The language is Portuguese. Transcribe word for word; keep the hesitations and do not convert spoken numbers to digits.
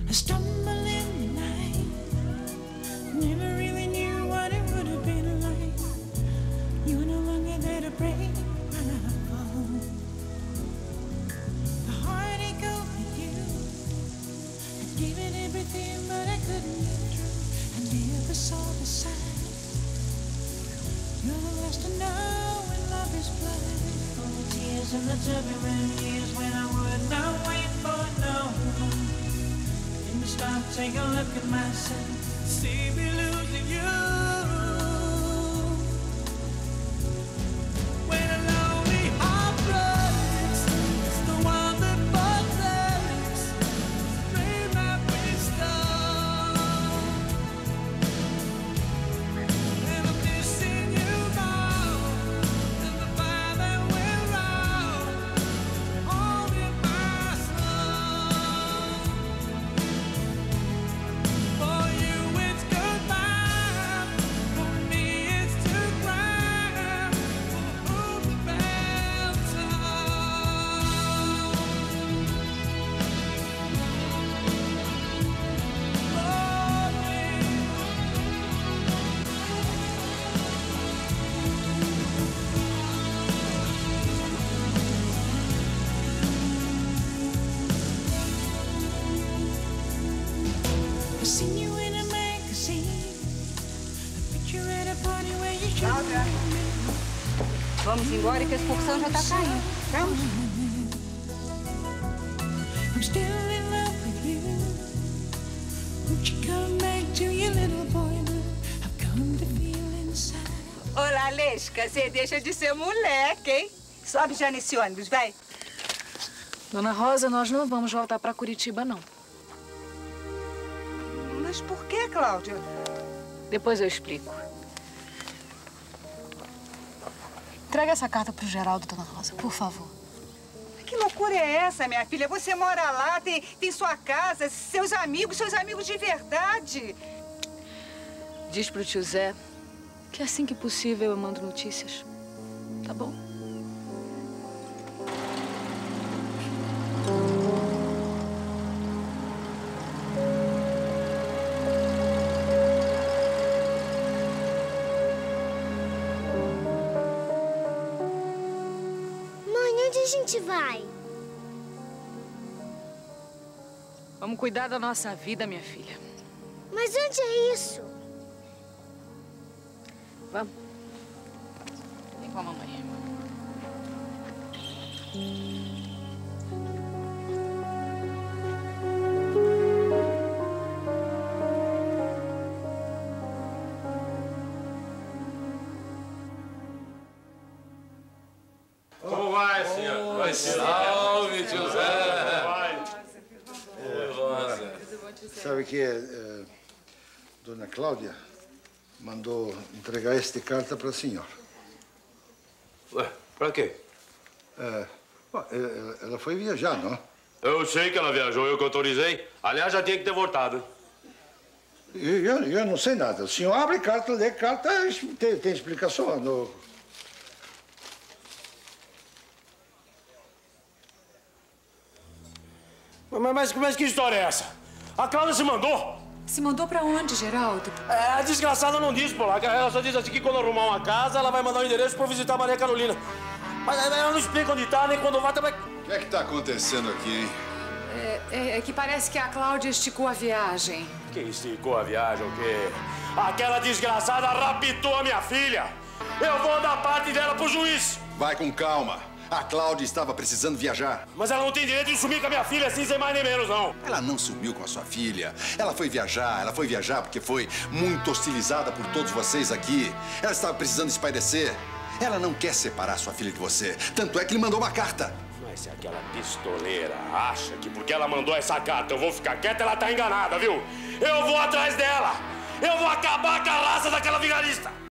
I stumble in the night. Never really knew what it would have been like. You were no longer there to break my fall. The heartache over you. I gave it everything, but I couldn't be true. I never saw the sign. You're the last to know when love is blind. For the tears and the turbulent years when I would not wait for no one. Made me stop, take a look at myself. See me losing you. When a lonely heart breaks, it's the one that protects. Dream that we stole. And I'm missing you now. And the fire that we're out, holding my soul. For you it's goodbye. For me it's to cry. For whom the bell tolls. I seen you in a magazine. A picture at a party where you should Cláudia. Vamos embora que a excursão já tá caindo. Vamos? I'm still in love with you. Won't you come back to your little boy blue? I've come to feel inside. Olá, Lesca, você deixa de ser moleque, hein? Sobe já nesse ônibus, vai. Dona Rosa, nós não vamos voltar para Curitiba, não. Mas por que, Cláudia? Depois eu explico. Entrega essa carta pro Geraldo, Dona Rosa, por favor. Que loucura é essa, minha filha? Você mora lá, tem, tem sua casa, seus amigos, seus amigos de verdade. Diz pro tio Zé que assim que possível eu mando notícias. Tá bom? Mãe, onde a gente vai? Vamos cuidar da nossa vida, minha filha. Mas onde é isso? Vamos. Vem com a mamãe. Como vai, senhor? Vai, salve, tio Zé. Vai. Oi, Rosa. Sabe que eh, Dona Cláudia mandou entregar esta carta para a senhora. Ué, pra quê? É, bom, ela, ela foi viajar, não? Eu sei que ela viajou, eu que autorizei. Aliás, já tinha que ter voltado. Eu, eu, eu não sei nada. O senhor abre carta, lê carta, tem, tem explicação. No... Mas, mas, mas que história é essa? A Cláudia se mandou? Se mandou pra onde, Geraldo? É, a desgraçada não diz, pô. Ela só diz assim que quando arrumar uma casa, ela vai mandar um endereço pra eu visitar a Maria Carolina. Mas ela não explica onde tá, nem quando vai também. O que é que tá acontecendo aqui, hein? É, é, é que parece que a Cláudia esticou a viagem. Que esticou a viagem, o quê? Aquela desgraçada raptou a minha filha. Eu vou dar parte dela pro juiz. Vai com calma. A Cláudia estava precisando viajar. Mas ela não tem direito de sumir com a minha filha assim, sem mais nem menos, não. Ela não sumiu com a sua filha. Ela foi viajar, ela foi viajar porque foi muito hostilizada por todos vocês aqui. Ela estava precisando espairecer. Ela não quer separar sua filha de você. Tanto é que lhe mandou uma carta. Mas se aquela pistoleira acha que porque ela mandou essa carta eu vou ficar quieta, ela tá enganada, viu? Eu vou atrás dela. Eu vou acabar com a raça daquela vigarista.